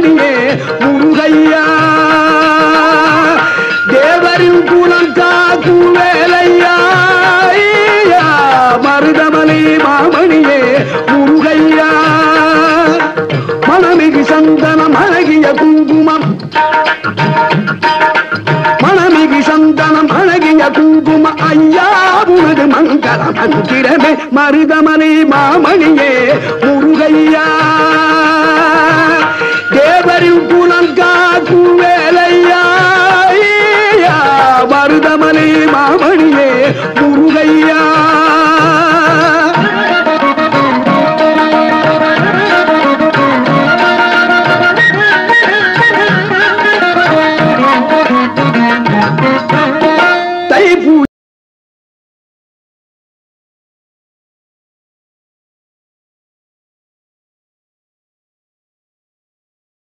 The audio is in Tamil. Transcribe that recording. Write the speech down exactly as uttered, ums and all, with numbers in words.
மாமணியே முருகையா தேவரின் குலம் காக்கும் வேலையா மருதமலை மாமணியே முருகையா மணமிகு சந்தனம் அழகிய குங்குமம் மணமிகு சந்தனம் அழகிய குங்கும ஐயா உனது மங்கள மந்திரமே மருதமலை மாமணியே முருகையா